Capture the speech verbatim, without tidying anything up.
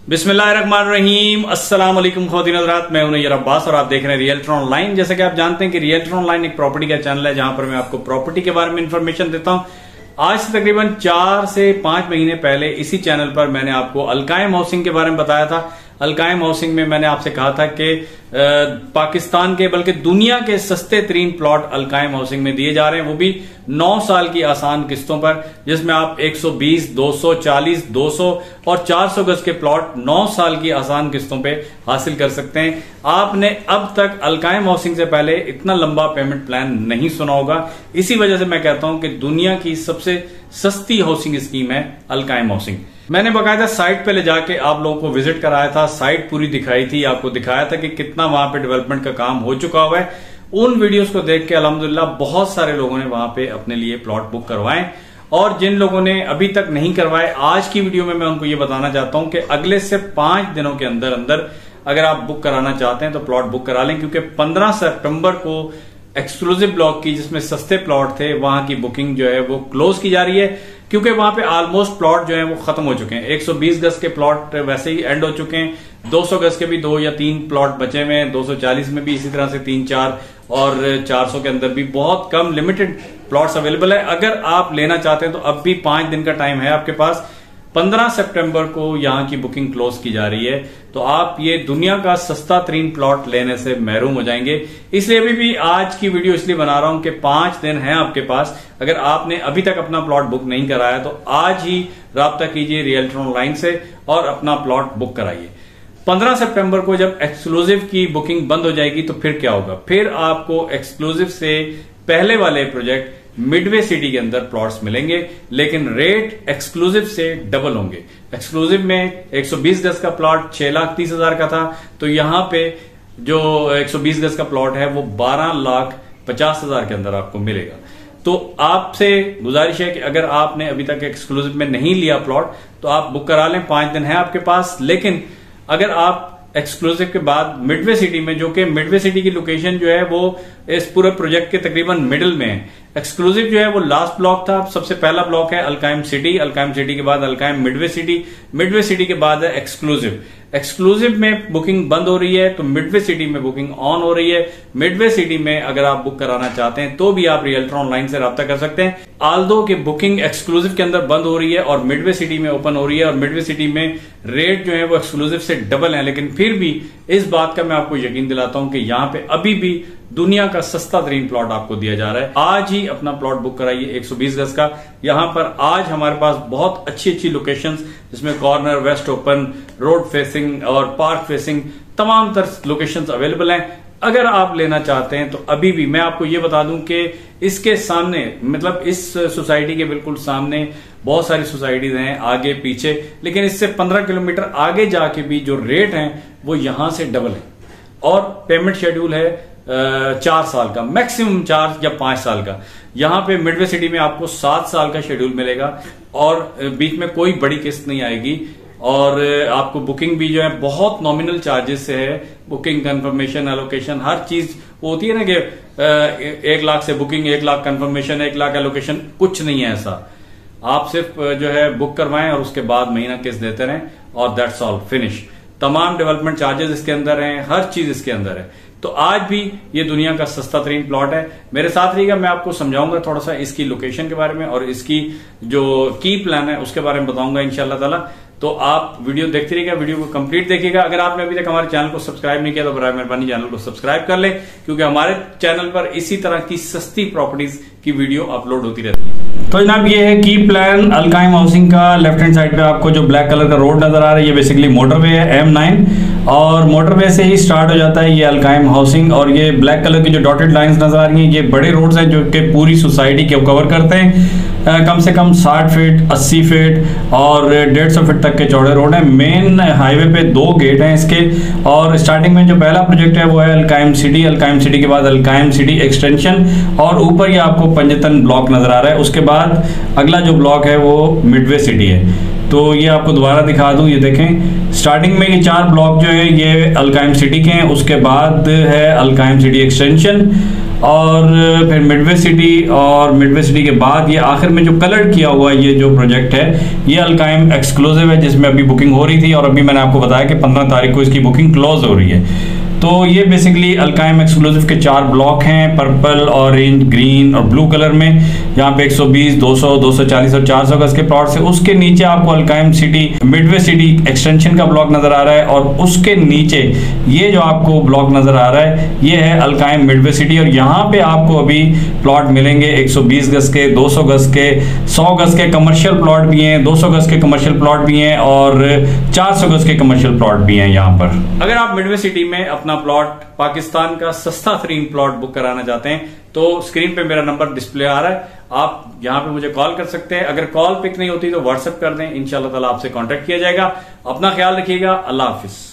बिस्मिल्लाहिर्रहमानिर्रहीम, अस्सलाम वालेकुम ख़वातीन हज़रात, मैं हूं नैयर अब्बास और आप देख रहे हैं रियल्टर ऑनलाइन। जैसे कि आप जानते हैं कि रियल्टर ऑनलाइन एक प्रॉपर्टी का चैनल है जहां पर मैं आपको प्रॉपर्टी के बारे में इंफॉर्मेशन देता हूं। आज से तकरीबन चार से पांच महीने पहले इसी चैनल पर मैंने आपको अलकायम हाउसिंग के बारे में बताया था। अलकायम हाउसिंग में मैंने आपसे कहा था कि पाकिस्तान के बल्कि दुनिया के सस्ते तरीन प्लॉट अलकायम हाउसिंग में दिए जा रहे हैं, वो भी नौ साल की आसान किस्तों पर, जिसमें आप एक सौ बीस, दो सौ चालीस, दो सौ और चार सौ गज के प्लॉट नौ साल की आसान किस्तों पे हासिल कर सकते हैं। आपने अब तक अलकायम हाउसिंग से पहले इतना लंबा पेमेंट प्लान नहीं सुना होगा। इसी वजह से मैं कहता हूं कि दुनिया की सबसे सस्ती हाउसिंग स्कीम है अलकायम हाउसिंग। मैंने बकायदा साइट पे ले जाके आप लोगों को विजिट कराया था, साइट पूरी दिखाई थी, आपको दिखाया था कि कितना वहां पे डेवलपमेंट का काम हो चुका हुआ है। उन वीडियोस को देख के अल्हम्दुलिल्लाह बहुत सारे लोगों ने वहां पे अपने लिए प्लॉट बुक करवाए, और जिन लोगों ने अभी तक नहीं करवाए, आज की वीडियो में मैं उनको ये बताना चाहता हूं कि अगले से पांच दिनों के अंदर अंदर अगर आप बुक कराना चाहते हैं तो प्लॉट बुक करा लें, क्योंकि पंद्रह सितंबर को एक्सक्लूसिव ब्लॉक की, जिसमें सस्ते प्लॉट थे, वहां की बुकिंग जो है वो क्लोज की जा रही है, क्योंकि वहां पे ऑलमोस्ट प्लॉट जो है वो खत्म हो चुके हैं। एक सौ बीस गज के प्लॉट वैसे ही एंड हो चुके हैं, दो सौ गज के भी दो या तीन प्लॉट बचे हुए हैं, दो सौ चालीस में भी इसी तरह से तीन चार, और चार सौ के अंदर भी बहुत कम लिमिटेड प्लॉट्स अवेलेबल है। अगर आप लेना चाहते हैं तो अब भी पांच दिन का टाइम है आपके पास। पंद्रह सितंबर को यहां की बुकिंग क्लोज की जा रही है, तो आप ये दुनिया का सस्ता तरीन प्लॉट लेने से महरूम हो जाएंगे। इसलिए अभी भी आज की वीडियो इसलिए बना रहा हूं कि पांच दिन है आपके पास। अगर आपने अभी तक अपना प्लॉट बुक नहीं कराया तो आज ही राब्ता कीजिए रियल्टर ऑनलाइन से और अपना प्लॉट बुक कराइए। पंद्रह सितंबर को जब एक्सक्लूसिव की बुकिंग बंद हो जाएगी तो फिर क्या होगा? फिर आपको एक्सक्लूसिव से पहले वाले प्रोजेक्ट मिडवे सिटी के अंदर प्लॉट्स मिलेंगे, लेकिन रेट एक्सक्लूसिव से डबल होंगे। एक्सक्लूसिव में एक सौ बीस गज का प्लॉट छह लाख तीस हजार का था, तो यहां पे जो एक सौ बीस गज का प्लॉट है वो बारह लाख पचास हजार के अंदर आपको मिलेगा। तो आपसे गुजारिश है कि अगर आपने अभी तक एक्सक्लूसिव में नहीं लिया प्लॉट तो आप बुक करा लें, पांच दिन है आपके पास। लेकिन अगर आप एक्सक्लूसिव के बाद मिडवे सिटी में, जो कि मिडवे सिटी की लोकेशन जो है वो इस पूरे प्रोजेक्ट के तकरीबन मिडिल में है, एक्सक्लूसिव जो है वो लास्ट ब्लॉक था, सबसे पहला ब्लॉक है अलकायम सिटी, अलकायम सिटी के बाद Alkaim midway city, midway city के बाद है एक्सक्लूसिव। एक्सक्लूसिव में बुकिंग बंद हो रही है तो मिडवे सिटी में बुकिंग ऑन हो रही है। मिडवे सिटी में अगर आप बुक कराना चाहते हैं तो भी आप रियल्टर ऑनलाइन से राब्ता कर सकते हैं। आल्दो की बुकिंग एक्सक्लूसिव के अंदर बंद हो रही है और मिडवे सिटी में ओपन हो रही है, और मिडवे सिटी में रेट जो है वो एक्सक्लूसिव से डबल है, लेकिन फिर भी इस बात का मैं आपको यकीन दिलाता हूं कि यहां पे अभी भी दुनिया का सस्ता तरीन प्लॉट आपको दिया जा रहा है। आज ही अपना प्लॉट बुक कराइए एक सौ बीस गज का। यहां पर आज हमारे पास बहुत अच्छी अच्छी लोकेशंस, जिसमें corner, west open, road facing और पार्क फेसिंग तमाम तरह लोकेशंस अवेलेबल हैं। अगर आप लेना चाहते हैं तो अभी भी मैं आपको ये बता दूं कि इसके सामने, मतलब इस सोसाइटी के बिल्कुल सामने बहुत सारी सोसाइटीज हैं आगे पीछे, लेकिन इससे पंद्रह किलोमीटर आगे जाके भी जो रेट हैं वो यहां से डबल है, और पेमेंट शेड्यूल है चार साल का, मैक्सिमम चार या पांच साल का। यहां पे मिडवे सिटी में आपको सात साल का शेड्यूल मिलेगा और बीच में कोई बड़ी किस्त नहीं आएगी, और आपको बुकिंग भी जो है बहुत नॉमिनल चार्जेस से है। बुकिंग, कंफर्मेशन, एलोकेशन, हर चीज होती है ना कि एक लाख से बुकिंग, एक लाख कंफर्मेशन, एक लाख एलोकेशन, कुछ नहीं है ऐसा। आप सिर्फ जो है बुक करवाएं और उसके बाद महीना किस्त देते रहें और दैट्स ऑल, फिनिश। तमाम डेवलपमेंट चार्जेस इसके अंदर हैं, हर चीज इसके अंदर है। तो आज भी ये दुनिया का सस्ता तरीन प्लॉट है। मेरे साथ रहिएगा, मैं आपको समझाऊंगा थोड़ा सा इसकी लोकेशन के बारे में और इसकी जो की प्लान है उसके बारे में बताऊंगा इंशाल्लाह ताला। तो आप वीडियो देखते रहिएगा, वीडियो को कंप्लीट देखिएगा। अगर आपने अभी तक हमारे चैनल को सब्सक्राइब नहीं किया तो बराबर मेहरबानी चैनल को सब्सक्राइब कर लें, क्योंकि हमारे चैनल पर इसी तरह की सस्ती प्रॉपर्टीज की वीडियो अपलोड होती रहती है। तो जनाब ये है की प्लान अलकायम हाउसिंग का। लेफ्ट हैंड साइड पे आपको जो ब्लैक कलर का रोड नजर आ रहा है ये बेसिकली मोटरवे है एम नाइन, और मोटरवे से ही स्टार्ट हो जाता है ये अलकायम हाउसिंग। और ये ब्लैक कलर की जो डॉटेड लाइंस नजर आ रही हैं ये बड़े रोड्स हैं जो कि पूरी सोसाइटी को कवर करते हैं। आ, कम से कम साठ फीट, अस्सी फीट और डेढ़ सौ फीट तक के चौड़े रोड हैं। मेन हाईवे पे दो गेट हैं इसके, और स्टार्टिंग में जो पहला प्रोजेक्ट है वो है अलकायम सिटी, अलकायम सिटी के बाद अलकायम सिटी एक्सटेंशन, और ऊपर ये आपको पंजतन ब्लॉक नजर आ रहा है। उसके बाद अगला जो ब्लॉक है वो मिडवे सिटी है। तो ये आपको दोबारा दिखा दूं, ये देखें स्टार्टिंग में ये चार ब्लॉक जो है ये अलकायम सिटी के हैं, उसके बाद है अलकायम सिटी एक्सटेंशन, और फिर मिडवे सिटी, और मिडवे सिटी के बाद ये आखिर में जो कलर किया हुआ ये जो प्रोजेक्ट है ये अलकाइम एक्सक्लूसिव है, जिसमें अभी बुकिंग हो रही थी और अभी मैंने आपको बताया कि पंद्रह तारीख को इसकी बुकिंग क्लोज हो रही है। तो ये बेसिकली अलकाइम एक्सक्लूसिव के चार ब्लॉक हैं, पर्पल, ऑरेंज, ग्रीन और ब्लू कलर में। यहाँ पे एक सौ बीस, दो सौ, दो सौ चालीस और चार सौ गज के प्लॉट्स है। उसके नीचे आपको Alkaim city midway city extension का ब्लॉक नजर आ रहा है, और उसके नीचे ये जो आपको ब्लॉक नजर आ रहा है ये है अलकाइम मिडवे सिटी। और यहाँ पे आपको अभी प्लॉट मिलेंगे एक सौ बीस गज के, दो सौ गज के, सौ गज के कमर्शियल प्लॉट भी हैं, दो सौ गज के कमर्शियल प्लॉट भी हैं और चार सौ गज के कमर्शियल प्लॉट भी हैं यहाँ पर। अगर आप मिडवे सिटी में अपना प्लॉट, पाकिस्तान का सस्ता तरीन प्लॉट बुक कराना चाहते हैं तो स्क्रीन पे मेरा नंबर डिस्प्ले आ रहा है, आप यहां पे मुझे कॉल कर सकते हैं। अगर कॉल पिक नहीं होती तो व्हाट्सएप कर दें, इंशाल्लाह ताला आपसे कांटेक्ट किया जाएगा। अपना ख्याल रखिएगा। अल्लाह हाफिज।